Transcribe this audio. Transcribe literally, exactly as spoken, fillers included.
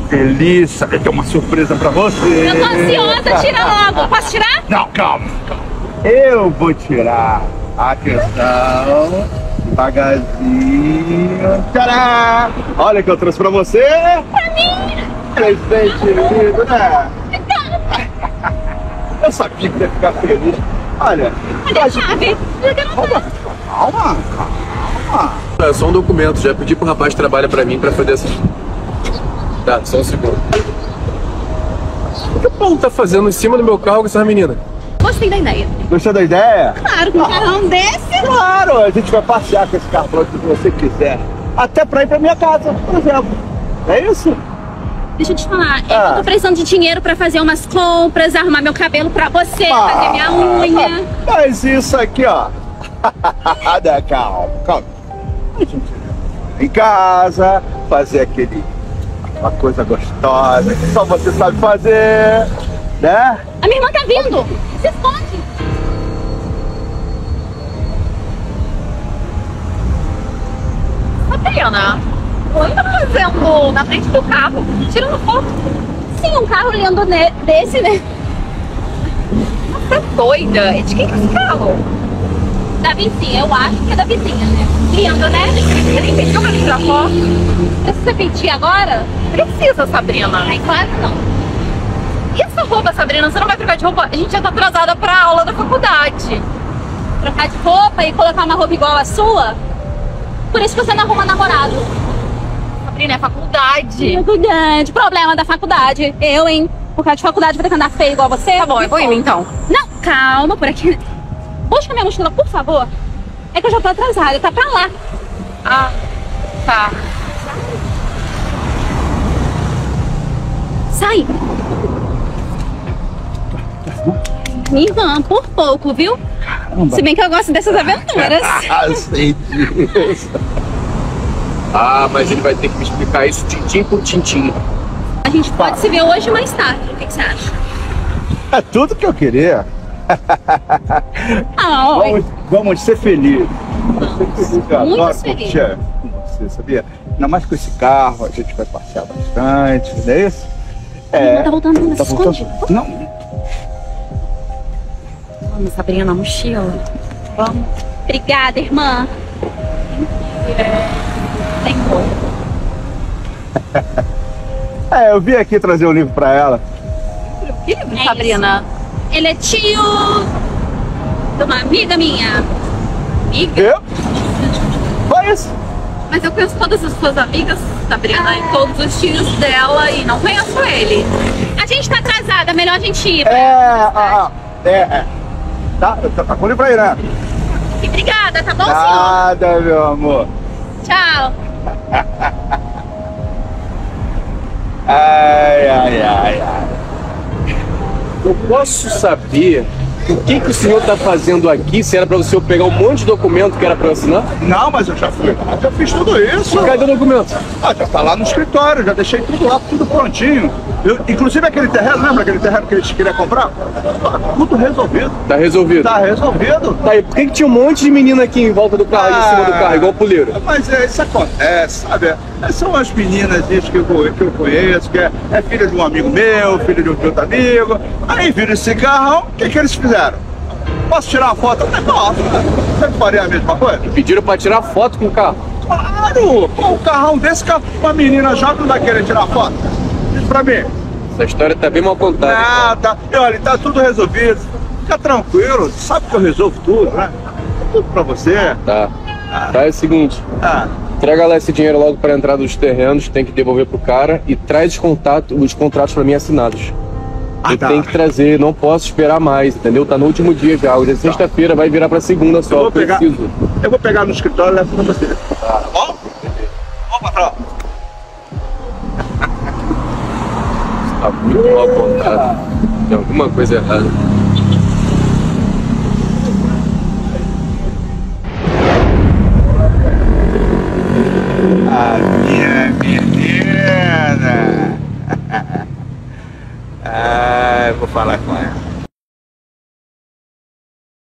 feliz, saber que é uma surpresa pra você. Eu tô ansiosa, tira logo. Posso tirar? Não, calma, calma. Eu vou tirar a questão devagarzinho. Tcharam! Olha o que eu trouxe pra você. Pra mim. Presente lindo, né? Eu sabia que ia ficar feliz. Olha. Cadê a chave? Calma, calma, calma. É só um documento, já pedi pro rapaz que trabalha pra mim pra fazer essas... Tá, só um segundo. O que o Paulo tá fazendo em cima do meu carro com essa menina? Gostei da ideia. Gostou da ideia? Claro, com um carrão desse. Claro, a gente vai passear com esse carro pra onde você quiser. Até pra ir pra minha casa, por exemplo. É isso? Deixa eu te falar, Ah. eu tô precisando de dinheiro pra fazer umas compras, arrumar meu cabelo pra você, Ah. fazer minha unha. Mas isso aqui, ó. Dá, calma, calma. A gente vai em casa, fazer aquele... uma coisa gostosa que só você sabe fazer, né? A minha irmã tá vindo. Se esconde. Sabrina, o que tá fazendo na frente do carro? Tirando foto? Sim, um carro lindo ne- desse, né? Você é doida? É de quem que é esse carro? Da vizinha, eu acho que é da vizinha, né? Lindo, né? Você nem pediu pra tirar foto? Precisa pedir agora? Precisa, Sabrina. Ai, claro que não. E essa roupa, Sabrina? Você não vai trocar de roupa? A gente já tá atrasada pra aula da faculdade. Trocar de roupa e colocar uma roupa igual a sua? Por isso que você não arruma namorado. Sabrina, é faculdade. Faculdade. Problema da faculdade. Eu, hein? Por causa de faculdade, vou ter que andar feio igual você. Tá bom, eu vou indo então. Não, calma, por aqui. Busca minha mochila, por favor. É que eu já tô atrasada, tá pra lá. Ah, tá. Sai. Minha irmã, por pouco, viu? Caramba. Se bem que eu gosto dessas aventuras. Ah, sei disso. Ah, mas ele vai ter que me explicar isso tintim por tintim. A gente pode se ver hoje mais tarde. O que, que você acha? É tudo que eu queria. Ah, oi. Vamos, vamos ser felizes. Vamos ser felizes. Eu Muito adoro feliz. curtir com você, sabia? Ainda mais com esse carro, a gente vai passear bastante, não é isso? Minha irmã tá voltando ainda, Tá se voltando? esconde. Não, Vamos, Sabrina, mochila. Vamos. Obrigada, irmã. Tem cor. é, eu vim aqui trazer um livro pra ela. Que livro, É Sabrina? Ele é tio de uma amiga minha. Amiga? Viu? Foi isso. Mas eu conheço todas as suas amigas, Sabrina, e todos os tios dela e não conheço ele. A gente tá atrasada, melhor a gente ir. É, ah, ah, é, é. Tá, tá, tá com o livro aí, né? E obrigada, tá bom, senhor? Nada, meu amor. Tchau. Ai, ai, ai, ai. Eu posso saber o que, que o senhor tá fazendo aqui? Se era pra você eu pegar um monte de documento que era pra eu assinar? Não, mas eu já fui lá, já fiz tudo isso. Cadê o documento? Ah, já tá lá no escritório, já deixei tudo lá, tudo prontinho. Eu, inclusive aquele terreno, lembra aquele terreno que eles queriam comprar? Tá tudo resolvido. Tá resolvido. Tá resolvido. Tá aí, por que, que tinha um monte de menina aqui em volta do carro, em cima do carro, igual puleiro? Mas é, isso acontece, sabe? É, são as meninas que eu, que eu conheço, que é, é filha de um amigo meu, filha de um outro amigo. Aí viram esse carrão, o que, que eles fizeram? Posso tirar uma foto? Eu falei, posso. Você faria a mesma coisa? Pediram pra tirar foto com o carro. Claro! Com um carrão desse, que uma menina jovem não vai querer tirar foto. Diz pra mim. Essa história tá bem mal contada. Ah, tá. E olha, tá tudo resolvido. Fica tranquilo, sabe que eu resolvo tudo, né? Tudo pra você. Tá. Tá, é o seguinte. Ah, Entrega lá esse dinheiro logo para a entrada dos terrenos, tem que devolver pro cara e traz os, contatos, os contratos para mim assinados. Ah, Eu tá. tenho que trazer, não posso esperar mais, entendeu? Tá no último dia já, hoje é sexta-feira, vai virar pra segunda eu só, vou eu pegar. preciso. Eu vou pegar no escritório e levo pra você. Tá bom? Bom, patrão. Tá muito mal contado. Tem alguma coisa errada. A minha menina. Ah, eu vou falar com ela.